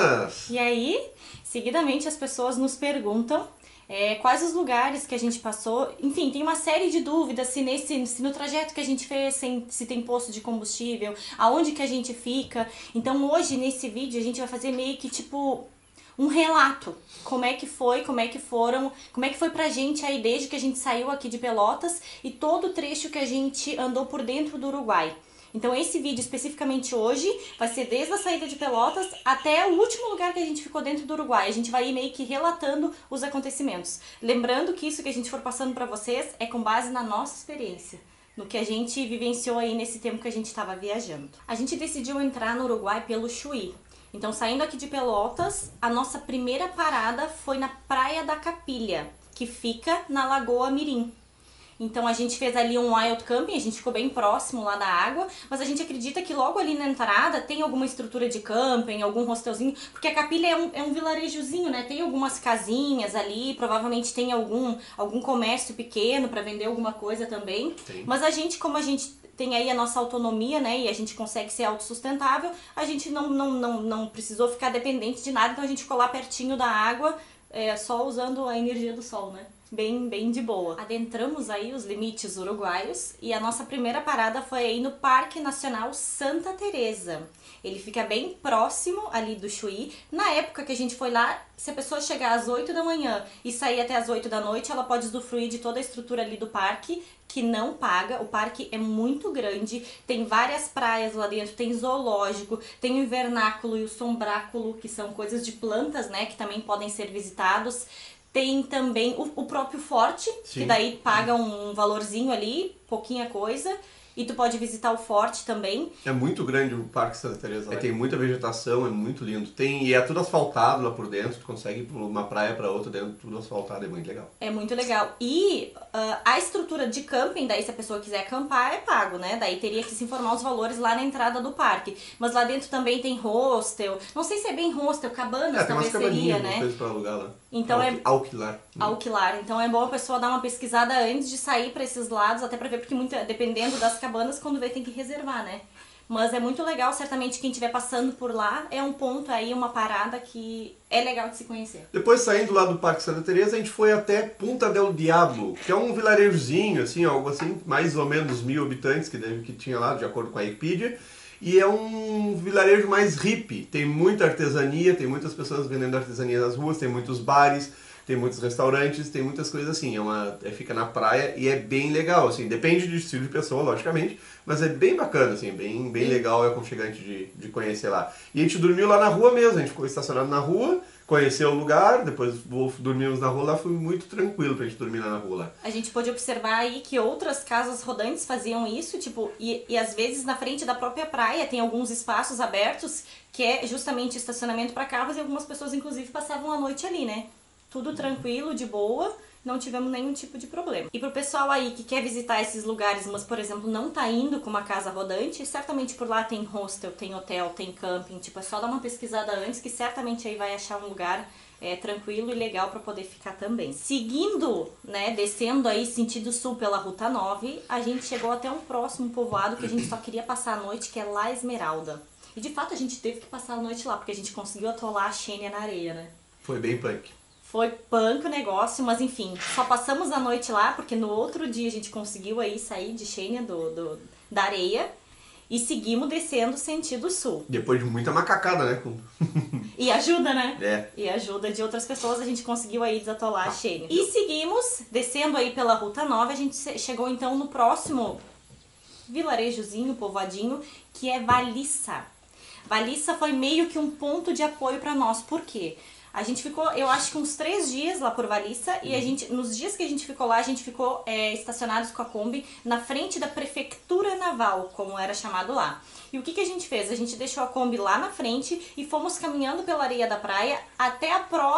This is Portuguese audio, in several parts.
buenas! E aí, seguidamente as pessoas nos perguntam quais os lugares que a gente passou. Enfim, tem uma série de dúvidas se no trajeto que a gente fez, se tem posto de combustível, aonde que a gente fica. Então hoje, nesse vídeo, a gente vai fazer meio que tipo um relato. Como é que foi pra gente aí desde que a gente saiu aqui de Pelotas e todo o trecho que a gente andou por dentro do Uruguai. Então esse vídeo especificamente hoje vai ser desde a saída de Pelotas até o último lugar que a gente ficou dentro do Uruguai. A gente vai ir meio que relatando os acontecimentos. Lembrando que isso que a gente for passando pra vocês é com base na nossa experiência, no que a gente vivenciou aí nesse tempo que a gente estava viajando. A gente decidiu entrar no Uruguai pelo Chuí. Então, saindo aqui de Pelotas, a nossa primeira parada foi na Praia da Capilha, que fica na Lagoa Mirim. Então a gente fez ali um wild camping, a gente ficou bem próximo lá da água, mas a gente acredita que logo ali na entrada tem alguma estrutura de camping, algum hostelzinho, porque a Capilha é um vilarejozinho, né? Tem algumas casinhas ali, provavelmente tem algum comércio pequeno para vender alguma coisa também. Sim. Mas a gente, como a gente tem aí a nossa autonomia, né, e a gente consegue ser autossustentável, a gente não precisou ficar dependente de nada, então a gente ficou lá pertinho da água, só usando a energia do sol, né? Bem de boa. Adentramos aí os limites uruguaios e a nossa primeira parada foi aí no Parque Nacional Santa Teresa. Ele fica bem próximo ali do Chuí. Na época que a gente foi lá, se a pessoa chegar às 8 da manhã e sair até às 8 da noite, ela pode usufruir de toda a estrutura ali do parque, que não paga. O parque é muito grande, tem várias praias lá dentro, tem zoológico, tem o invernáculo e o sombráculo, que são coisas de plantas, né, que também podem ser visitados. Tem também o próprio forte, Sim. que daí paga um valorzinho ali, pouquinha coisa. E tu pode visitar o forte também. É muito grande o Parque Santa Teresa lá. Tem muita vegetação, é muito lindo. E é tudo asfaltado lá por dentro, tu consegue ir por uma praia para outra dentro, tudo asfaltado, é muito legal. É muito legal. E a estrutura de camping, daí se a pessoa quiser acampar, é pago, né? Daí teria que se informar os valores lá na entrada do parque. Mas lá dentro também tem hostel. Não sei se é bem hostel, cabanas talvez seria, né? Coisas para alugar lá. Então alquilar. Alquilar. Então é bom a pessoa dar uma pesquisada antes de sair para esses lados, até para ver, porque dependendo das cabanas, quando vê tem que reservar, né? Mas é muito legal, certamente quem estiver passando por lá é um ponto aí, uma parada que é legal de se conhecer. Depois, saindo lá do Parque Santa Teresa, a gente foi até Punta del Diablo, que é um vilarejozinho, assim, algo assim, mais ou menos 1000 habitantes que tinha lá, de acordo com a Wikipedia. E é um vilarejo mais hippie, tem muita artesania, tem muitas pessoas vendendo artesania nas ruas, tem muitos bares, tem muitos restaurantes, tem muitas coisas assim, fica na praia e é bem legal, assim, depende do estilo de pessoa, logicamente, mas é bem bacana, assim, bem legal, é aconchegante de conhecer lá. E a gente dormiu lá na rua mesmo, a gente ficou estacionado na rua, conheceu o lugar, depois dormimos na rua lá, foi muito tranquilo pra gente dormir lá na rua lá. A gente pôde observar aí que outras casas rodantes faziam isso, tipo, e às vezes na frente da própria praia tem alguns espaços abertos que é justamente estacionamento para carros e algumas pessoas inclusive passavam a noite ali, né? Tudo tranquilo, de boa, não tivemos nenhum tipo de problema. E pro pessoal aí que quer visitar esses lugares, mas por exemplo não tá indo com uma casa rodante, certamente por lá tem hostel, tem hotel, tem camping, tipo é só dar uma pesquisada antes que certamente aí vai achar um lugar tranquilo e legal para poder ficar também. Seguindo, né, descendo aí sentido sul pela Ruta 9, a gente chegou até um próximo povoado que a gente só queria passar a noite, que é La Esmeralda. E de fato a gente teve que passar a noite lá, porque a gente conseguiu atolar a Xenia na areia, né? Foi bem punk. Foi punk o negócio, mas enfim, só passamos a noite lá, porque no outro dia a gente conseguiu aí sair de Xenia da areia e seguimos descendo sentido sul. Depois de muita macacada, né? E ajuda, né? É. E ajuda de outras pessoas, a gente conseguiu aí desatolar a Xenia. E seguimos, descendo aí pela Ruta 9, a gente chegou então no próximo vilarejozinho, povoadinho, que é Valissa. Valissa foi meio que um ponto de apoio para nós, por quê? A gente ficou, eu acho que uns 3 dias lá por Valissa e nos dias que a gente ficou lá, a gente ficou estacionados com a Kombi na frente da Prefeitura Naval, como era chamado lá. E o que a gente fez? A gente deixou a Kombi lá na frente e fomos caminhando pela areia da praia até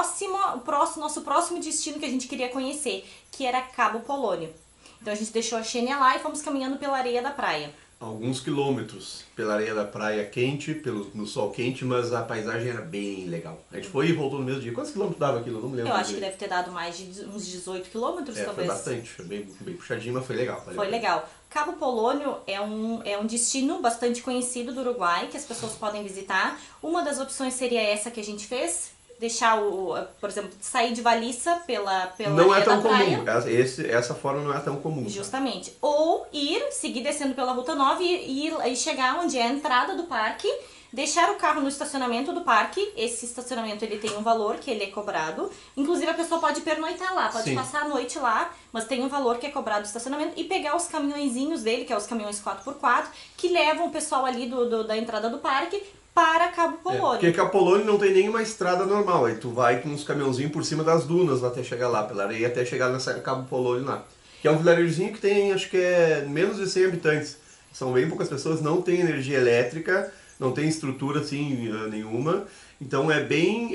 nosso próximo destino que a gente queria conhecer, que era Cabo Polônio. Então a gente deixou a Xenia lá e fomos caminhando pela areia da praia. Alguns quilômetros pela areia da praia quente, no sol quente, mas a paisagem era bem legal. A gente foi e voltou no mesmo dia. Quantos quilômetros dava aquilo? Eu não me lembro. Eu acho que deve ter dado mais de uns 18 quilômetros, Foi talvez. bastante, foi bem puxadinho, mas foi legal. Foi legal. Cabo Polônio é um destino bastante conhecido do Uruguai, que as pessoas podem visitar. Uma das opções seria essa que a gente fez, deixar por exemplo, sair de Valiça pela não areia é tão da praia. comum, essa forma não é tão comum. Tá? Justamente. Ou seguir descendo pela Ruta 9 e chegar onde é a entrada do parque, deixar o carro no estacionamento do parque. Esse estacionamento ele tem um valor que ele é cobrado. Inclusive a pessoa pode pernoitar lá, pode passar a noite lá, mas tem um valor que é cobrado do estacionamento e pegar os caminhõezinhos dele, que é os caminhões 4x4, que levam o pessoal ali da entrada do parque para Cabo Polônio. Porque Cabo Polônio não tem nenhuma estrada normal, aí tu vai com uns caminhãozinhos por cima das dunas até chegar lá, pela areia, até chegar nessa Cabo Polônio lá. Que é um vilarejozinho que tem, acho que é menos de 100 habitantes. São bem poucas pessoas, não tem energia elétrica, não tem estrutura assim nenhuma. Então é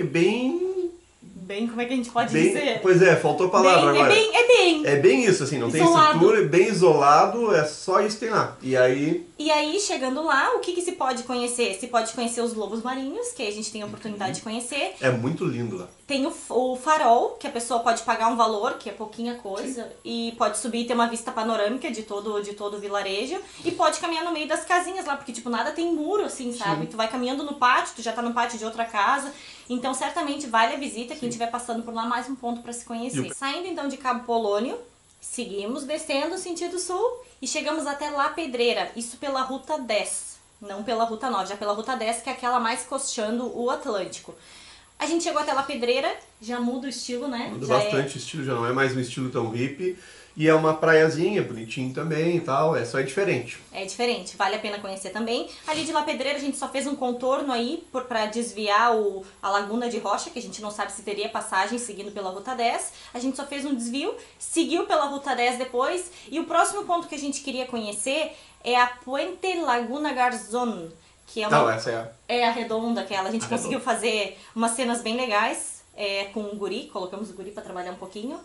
Bem, como é que a gente pode dizer? Pois é, faltou a palavra agora. É bem isso, assim, não isolado. Tem estrutura, é bem isolado, é só isso que tem lá. E aí, chegando lá, o que se pode conhecer? Se pode conhecer os lobos marinhos, que a gente tem a oportunidade de conhecer. É muito lindo lá. Tem o farol, que a pessoa pode pagar um valor, que é pouquinha coisa, e pode subir e ter uma vista panorâmica de todo o vilarejo, e pode caminhar no meio das casinhas lá, porque, tipo, nada tem muro, assim, sabe? Tu vai caminhando no pátio, tu já tá no pátio de outra casa, então certamente vale a visita, quem estiver passando por lá, mais um ponto pra se conhecer. Saindo, então, de Cabo Polônio, seguimos descendo sentido sul, e chegamos até La Pedreira, isso pela Ruta 10, não pela Ruta 9, já pela Ruta 10, que é aquela mais costeando o Atlântico. A gente chegou até La Pedreira, já muda o estilo, né? Muda bastante o estilo, já não é mais um estilo tão hippie. E é uma praiazinha, bonitinho também e tal, é diferente. É diferente, vale a pena conhecer também. Ali de La Pedreira a gente só fez um contorno aí pra desviar a Laguna de Rocha, que a gente não sabe se teria passagem seguindo pela Ruta 10. A gente só fez um desvio, seguiu pela Ruta 10 depois. E o próximo ponto que a gente queria conhecer é a Puente Laguna Garzón, que é Não, essa é a redonda, aquela. A gente conseguiu fazer umas cenas bem legais com o guri, colocamos o guri pra trabalhar um pouquinho.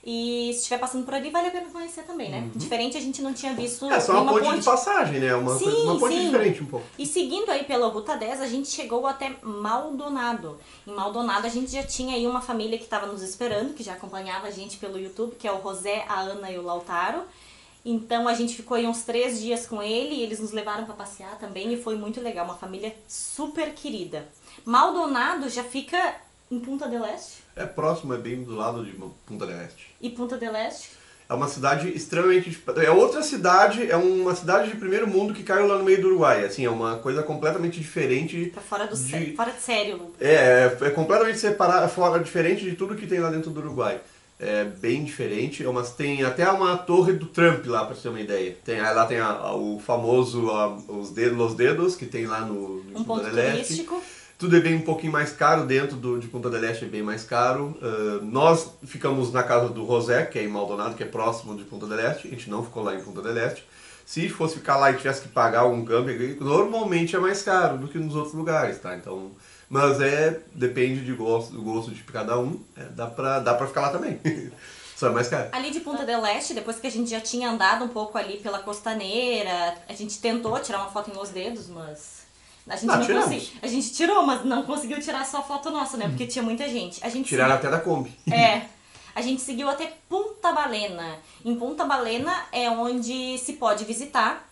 E se estiver passando por ali, vale a pena conhecer também, né? Diferente, a gente não tinha visto só uma ponte de passagem, né? Uma ponte diferente um pouco. E seguindo aí pela Ruta 10, a gente chegou até Maldonado. Em Maldonado, a gente já tinha aí uma família que estava nos esperando, que já acompanhava a gente pelo YouTube, que é o José, a Ana e o Lautaro. Então, a gente ficou aí uns 3 dias com ele e eles nos levaram para passear também e foi muito legal. Uma família super querida. Maldonado já fica em Punta del Este. É próximo, é bem do lado de Punta del Este. E Punta del Este? É uma cidade extremamente... É outra cidade, é uma cidade de primeiro mundo que caiu lá no meio do Uruguai. Assim, é uma coisa completamente diferente... Tá fora de sério, Lu. É completamente separada, diferente de tudo que tem lá dentro do Uruguai. É bem diferente, tem até uma torre do Trump lá, pra você ter uma ideia. Lá tem o famoso os dedos que tem lá no ponto turístico. Tudo é bem um pouquinho mais caro dentro de Punta del Este, é bem mais caro. Nós ficamos na casa do José, que é em Maldonado, que é próximo de Punta del Este. A gente não ficou lá em Punta del Este. Se fosse ficar lá e tivesse que pagar um camping, normalmente é mais caro do que nos outros lugares, tá? Então, mas depende do gosto de cada um. Dá pra ficar lá também. Só é mais caro. Ali de Punta del Este, depois que a gente já tinha andado um pouco ali pela costaneira, a gente tentou tirar uma foto em Los Dedos, mas a gente não conseguiu. A gente tirou, mas não conseguiu tirar só a foto nossa, né? Porque tinha muita gente. Tiraram até da Kombi. A gente seguiu até Punta Balena. Em Punta Balena é onde se pode visitar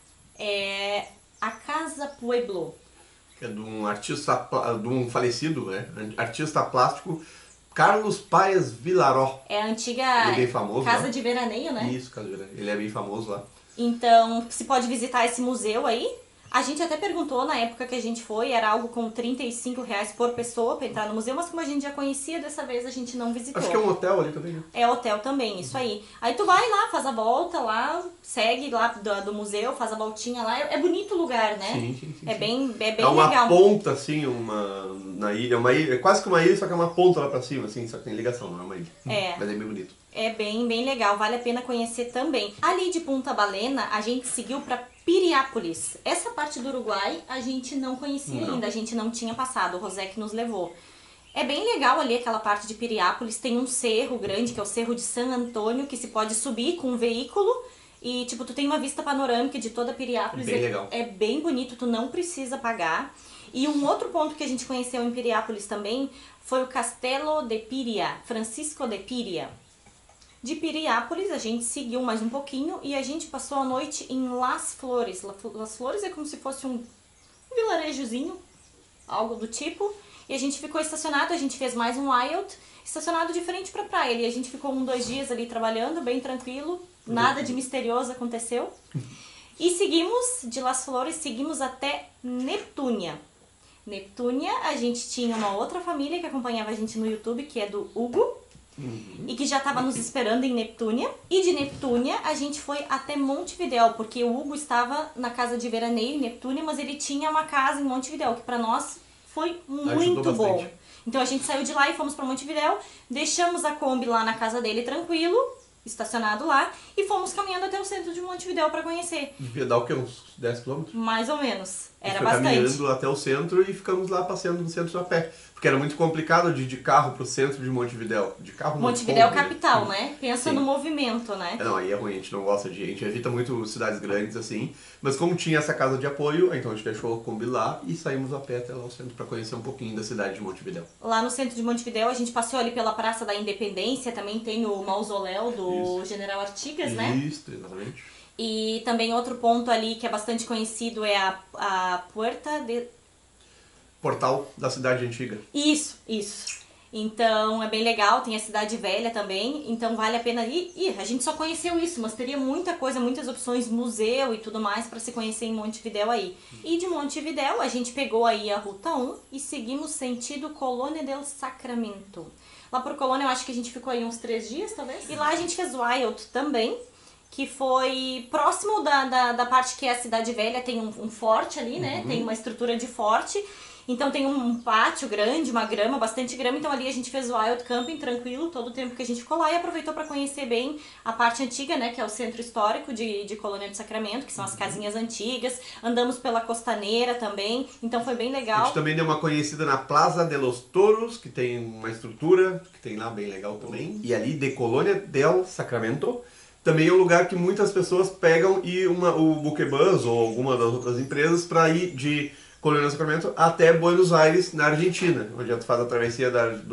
a Casa Pueblo. Que é de um artista, de um falecido, né? Artista plástico, Carlos Páez Vilaró. É a antiga Ele é bem famoso, casa lá. de veraneio, né? Isso, casa de veraneio. Ele é bem famoso lá. Então, se pode visitar esse museu aí. A gente até perguntou na época que a gente foi, era algo com R$35 por pessoa pra entrar no museu, mas como a gente já conhecia, dessa vez a gente não visitou. Acho que é um hotel ali também, né? É hotel também, isso aí. Aí tu vai lá, faz a volta lá, segue lá do museu, faz a voltinha lá. É bonito o lugar, né? Sim. É bem é uma legal. Ponta, assim, na ilha. É quase que uma ilha, só que é uma ponta lá pra cima, assim, só que tem ligação, não é uma ilha. Mas é bem bonito. É bem legal, vale a pena conhecer também. Ali de Punta Balena, a gente seguiu pra Piriápolis. Essa parte do Uruguai a gente não conhecia ainda, a gente não tinha passado, o José que nos levou. É bem legal ali aquela parte de Piriápolis, tem um cerro grande, que é o Cerro de San Antônio, que se pode subir com um veículo E, tipo, tu tem uma vista panorâmica de toda Piriápolis. Bem legal. É bem bonito, tu não precisa pagar. E um outro ponto que a gente conheceu em Piriápolis também foi o Castelo de Piria, Francisco de Piria. De Piriápolis, a gente seguiu mais um pouquinho e a gente passou a noite em Las Flores. Las Flores é como se fosse um vilarejozinho, algo do tipo. E a gente ficou estacionado, a gente fez mais um wild, estacionado de frente pra praia. E a gente ficou 2 dias ali trabalhando, bem tranquilo, nada de misterioso aconteceu. E seguimos, de Las Flores, seguimos até Neptúnia. Neptúnia, a gente tinha uma outra família que acompanhava a gente no YouTube, que é do Hugo. E que já estava nos esperando em Neptúnia. E de Neptúnia a gente foi até Montevidéu, porque o Hugo estava na casa de veraneio em Neptúnia, mas ele tinha uma casa em Montevidéu, que para nós foi muito bom. Então a gente saiu de lá e fomos para Montevidéu, deixamos a Kombi lá na casa dele tranquilo, estacionado lá, e fomos caminhando até o centro de Montevidéu para conhecer. Devia dar o quê? Uns 10 quilômetros? Mais ou menos. Era foi bastante. Caminhando até o centro e ficamos lá passeando no centro a pé. Porque era muito complicado de ir de carro pro centro de Montevidéu. De carro não. Montevidéu capital, né? Pensa Sim. No movimento, né? Não, aí é ruim, a gente não gosta de ir. A gente evita muito cidades grandes assim. Mas como tinha essa casa de apoio, então a gente deixou a Kombi lá e saímos a pé até lá ao centro para conhecer um pouquinho da cidade de Montevidéu. Lá no centro de Montevidéu a gente passeou ali pela Praça da Independência, também tem o mausoléu do General Artigas, né? Isso, exatamente. E também outro ponto ali que é bastante conhecido é a Puerta de... Portal da cidade antiga. Isso. Então é bem legal, tem a cidade velha também, então vale a pena ir. E a gente só conheceu isso, mas teria muita coisa, muitas opções, museu e tudo mais para se conhecer em Montevidéu aí. E de Montevidéu a gente pegou aí a Ruta 1 e seguimos sentido Colônia del Sacramento. Lá por Colônia eu acho que a gente ficou aí uns 3 dias, talvez. E lá a gente fez Wild também, que foi próximo da parte que é a cidade velha, tem um forte ali, né? Tem uma estrutura de forte. Então tem um pátio grande, uma grama, bastante grama. Então ali a gente fez o wild camping tranquilo todo o tempo que a gente ficou lá e aproveitou para conhecer bem a parte antiga, né? Que é o centro histórico de Colônia do Sacramento, que são as casinhas antigas. Andamos pela Costaneira também, então foi bem legal. A gente também deu uma conhecida na Plaza de los Toros, que tem uma estrutura que tem lá bem legal também. E ali de Colônia del Sacramento também é um lugar que muitas pessoas pegam e o Buquebus ou alguma das outras empresas para ir de Colônia do Sacramento até Buenos Aires, na Argentina, onde tu faz a travessia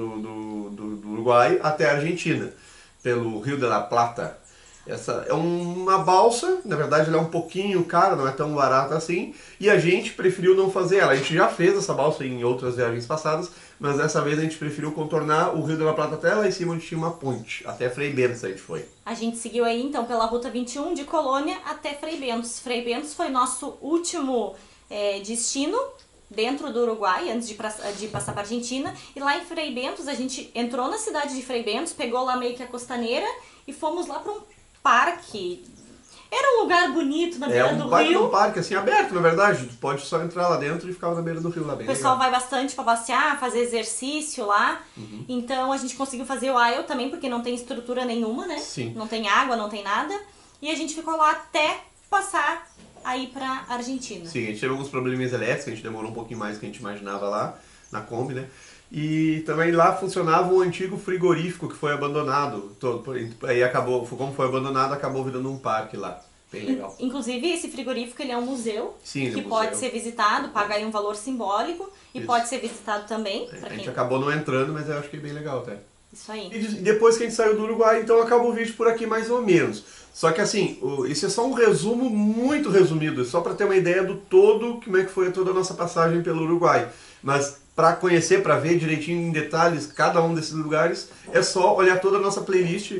do Uruguai até a Argentina, pelo Rio de la Plata. Essa é uma balsa, na verdade ela é um pouquinho cara, não é tão barata assim, e a gente preferiu não fazer ela. A gente já fez essa balsa em outras viagens passadas, mas dessa vez a gente preferiu contornar o Rio de la Plata até lá em cima, onde tinha uma ponte. Até Frei Bentos a gente foi. A gente seguiu aí então pela Ruta 21 de Colônia até Frei Bentos. Frei Bentos foi nosso último destino dentro do Uruguai, antes de passar para a Argentina. E lá em Frei Bentos, a gente entrou na cidade de Frei Bentos, pegou lá meio que a costaneira e fomos lá para um parque. Era um lugar bonito na beira do rio. É um parque assim aberto, na verdade. Tu pode só entrar lá dentro e ficar na beira do rio lá bem. O pessoal legal. vai bastante para passear, fazer exercício lá. Então a gente conseguiu fazer o wild também, porque não tem estrutura nenhuma, né? Sim. Não tem água, não tem nada. E a gente ficou lá até passar aí pra Argentina. Sim, a gente teve alguns probleminhas elétricos, a gente demorou um pouquinho mais do que a gente imaginava lá, na Kombi, né? E também lá funcionava um antigo frigorífico que foi abandonado. Aí acabou, como foi abandonado, acabou virando um parque lá. Bem legal. Inclusive, esse frigorífico ele é um museu. Sim, que pode ser visitado, paga aí um valor simbólico e Isso. pode ser visitado também. A gente acabou não entrando, mas eu acho que é bem legal até. Isso aí. E depois que a gente saiu do Uruguai, então acabou o vídeo por aqui mais ou menos. Só que assim, isso é só um resumo muito resumido, só para ter uma ideia do todo, como é que foi toda a nossa passagem pelo Uruguai. Mas para conhecer, para ver direitinho em detalhes cada um desses lugares, é só olhar toda a nossa playlist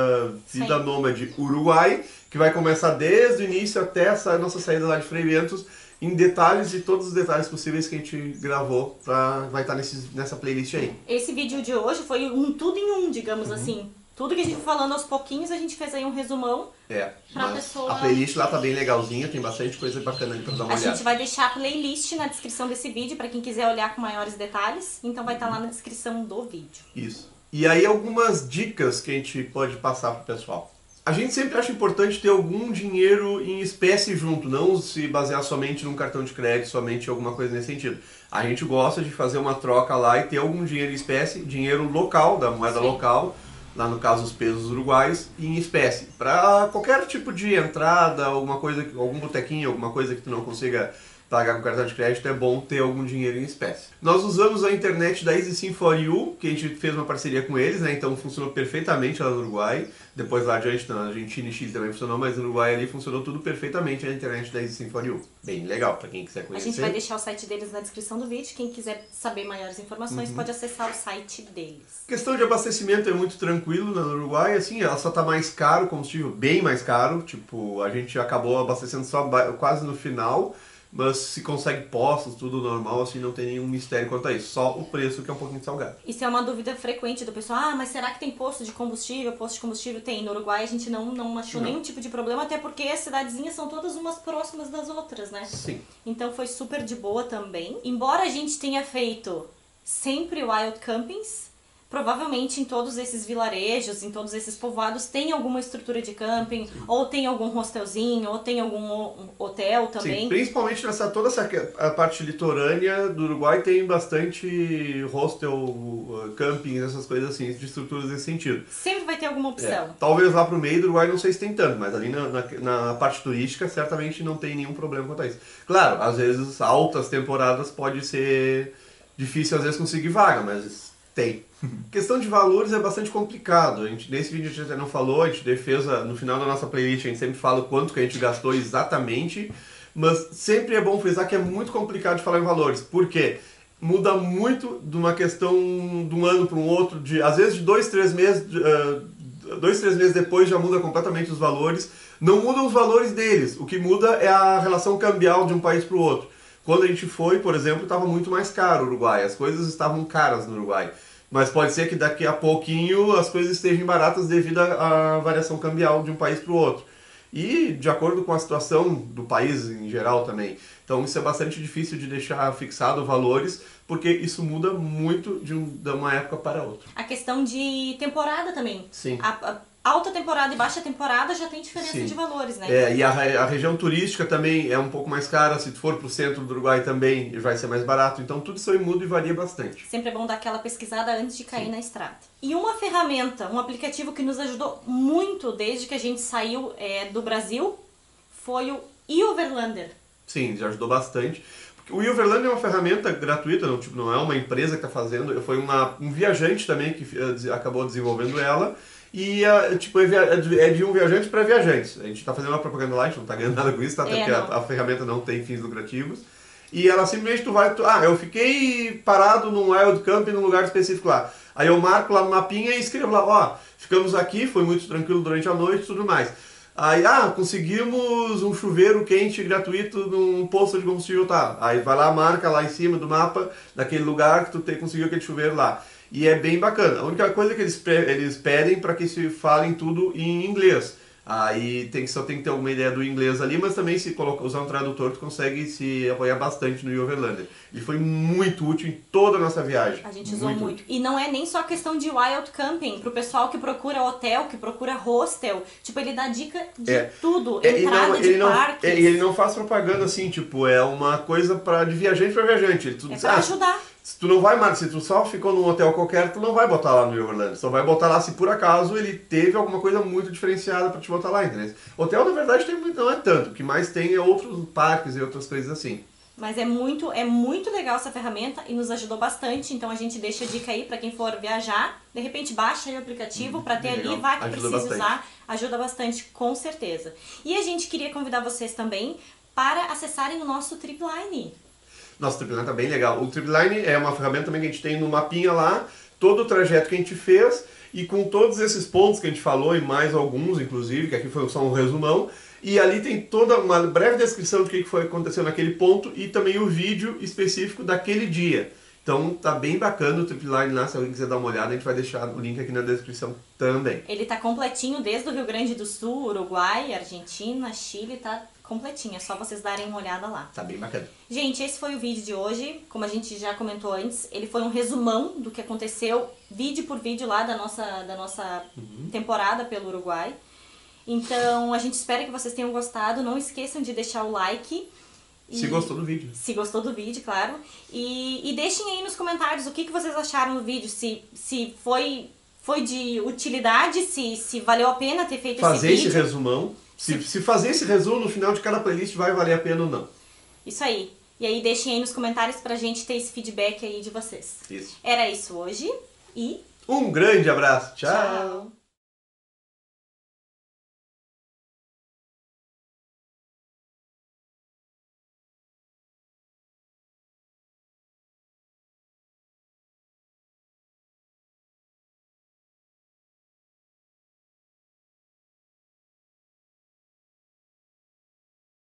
Vida Nômade Uruguai, que vai começar desde o início até a nossa saída lá de Frei Bentos, em detalhes e todos os detalhes possíveis que a gente gravou, vai estar nessa playlist aí. Esse vídeo de hoje foi um tudo em um, digamos assim. Tudo que a gente foi falando aos pouquinhos, a gente fez aí um resumão. Pra pessoa... A playlist lá tá bem legalzinha, tem bastante coisa bacana ali pra dar uma olhada. A gente vai deixar a playlist na descrição desse vídeo pra quem quiser olhar com maiores detalhes. Então vai estar lá na descrição do vídeo. Isso. E aí algumas dicas que a gente pode passar pro pessoal. A gente sempre acha importante ter algum dinheiro em espécie junto, não se basear somente num cartão de crédito, somente em alguma coisa nesse sentido. A gente gosta de fazer uma troca lá e ter algum dinheiro em espécie, dinheiro local, da moeda local, lá no caso os pesos uruguaios, em espécie. Para qualquer tipo de entrada, alguma coisa, algum botequinho, alguma coisa que tu não consiga pagar com cartão de crédito, é bom ter algum dinheiro em espécie. Nós usamos a internet da EasySim4U, que a gente fez uma parceria com eles, né? Então funcionou perfeitamente lá no Uruguai. Depois lá adiante na Argentina e Chile também funcionou, mas no Uruguai ali funcionou tudo perfeitamente a internet da EasySim4U. Bem legal, para quem quiser conhecer. A gente vai deixar o site deles na descrição do vídeo. Quem quiser saber maiores informações pode acessar o site deles. Questão de abastecimento é muito tranquilo no Uruguai, assim, ela só tá mais caro, combustível bem mais caro, tipo, a gente acabou abastecendo só quase no final, mas se consegue postos, tudo normal, assim, não tem nenhum mistério quanto a isso, só o preço que é um pouquinho salgado. Isso é uma dúvida frequente do pessoal, ah, mas será que tem posto de combustível? Posto de combustível tem. No Uruguai a gente não achou nenhum tipo de problema, até porque as cidadezinhas são todas umas próximas das outras, né? Sim. Então foi super de boa também. Embora a gente tenha feito sempre wild campings, provavelmente em todos esses vilarejos, em todos esses povoados, tem alguma estrutura de camping, ou tem algum hostelzinho, ou tem algum hotel também. Sim, principalmente toda essa a parte litorânea do Uruguai tem bastante hostel, camping, essas coisas assim, de estruturas nesse sentido. Sempre vai ter alguma opção. Talvez lá pro meio do Uruguai não sei se tem tanto, mas ali na parte turística certamente não tem nenhum problema quanto a isso. Claro, às vezes altas temporadas pode ser difícil às vezes conseguir vaga, mas tem. Questão de valores é bastante complicado. Nesse vídeo a gente até não falou, a gente fez no final da nossa playlist, a gente sempre fala o quanto que a gente gastou exatamente, mas sempre é bom frisar que é muito complicado de falar em valores. Por quê? Muda muito de uma questão de um ano para um outro, às vezes de 2, 3 meses, 2, 3 meses depois já muda completamente os valores. Não mudam os valores deles, o que muda é a relação cambial de um país para o outro. Quando a gente foi, por exemplo, estava muito mais caro o Uruguai, as coisas estavam caras no Uruguai. Mas pode ser que daqui a pouquinho as coisas estejam baratas devido à variação cambial de um país para o outro. E de acordo com a situação do país em geral também. Então isso é bastante difícil de deixar fixado valores, porque isso muda muito de uma época para outra. A questão de temporada também. Sim. A alta temporada e baixa temporada já tem diferença Sim. de valores, né? E a região turística também é um pouco mais cara, se tu for pro centro do Uruguai também vai ser mais barato, então tudo isso aí muda e varia bastante. Sempre é bom dar aquela pesquisada antes de cair na estrada. E uma ferramenta, um aplicativo que nos ajudou muito desde que a gente saiu do Brasil foi o iOverlander. Sim, já ajudou bastante. O iOverlander é uma ferramenta gratuita, não é uma empresa que está fazendo, foi um viajante também que acabou desenvolvendo ela. E é de um viajante para viajantes. A gente está fazendo uma propaganda lá, a gente não está ganhando nada com isso, até porque a ferramenta não tem fins lucrativos. E ela simplesmente eu fiquei parado num wild camp num lugar específico lá. Aí eu marco lá no mapinha e escrevo lá, ficamos aqui, foi muito tranquilo durante a noite e tudo mais. Aí, conseguimos um chuveiro quente gratuito num posto de combustível, tá. Aí vai lá, marca lá em cima do mapa, daquele lugar que tu conseguiu aquele chuveiro lá. E é bem bacana. A única coisa que eles pedem para que se falem tudo em inglês. Aí só tem que ter alguma ideia do inglês ali, mas também se usar um tradutor, tu consegue se apoiar bastante no iOverlander. Ele foi muito útil em toda a nossa viagem. A gente usou muito. E não é nem só questão de wild camping, pro pessoal que procura hotel, que procura hostel. Tipo, ele dá dica de tudo. Entrada de parques. Ele não faz propaganda assim, tipo, é uma coisa de viajante para viajante. Pra ajudar. Se tu não vai, se tu só ficou num hotel qualquer, tu não vai botar lá no iOverlander. Só vai botar lá se por acaso ele teve alguma coisa muito diferenciada para te botar lá, entendeu? Hotel, na verdade, não é tanto. O que mais tem é outros parques e outras coisas assim. Mas é muito legal essa ferramenta e nos ajudou bastante. Então a gente deixa a dica aí para quem for viajar. De repente baixa aí o aplicativo para ter ali, vai que precisa usar. Ajuda bastante, com certeza. E a gente queria convidar vocês também para acessarem o nosso Tripline. Nosso Tripline está bem legal. O Tripline é uma ferramenta também que a gente tem no mapinha lá, todo o trajeto que a gente fez e com todos esses pontos que a gente falou e mais alguns, inclusive, que aqui foi só um resumão. E ali tem toda uma breve descrição do que foi aconteceu naquele ponto e também o vídeo específico daquele dia. Então tá bem bacana o Tripline lá, se alguém quiser dar uma olhada, a gente vai deixar o link aqui na descrição também. Ele tá completinho desde o Rio Grande do Sul, Uruguai, Argentina, Chile, tá completinho, é só vocês darem uma olhada lá. Tá bem bacana. Gente, esse foi o vídeo de hoje, como a gente já comentou antes, ele foi um resumão do que aconteceu, vídeo por vídeo lá da nossa temporada pelo Uruguai. Então a gente espera que vocês tenham gostado, não esqueçam de deixar o like. Se gostou do vídeo. Se gostou do vídeo, claro. E deixem aí nos comentários o que vocês acharam do vídeo, se foi foi de utilidade, se valeu a pena ter feito Fazer esse esse vídeo. resumão. Se fazer esse resumo no final de cada playlist vai valer a pena ou não. Isso aí. E aí deixem aí nos comentários pra gente ter esse feedback aí de vocês. Isso. Era isso hoje e Um grande abraço. Tchau. tchau.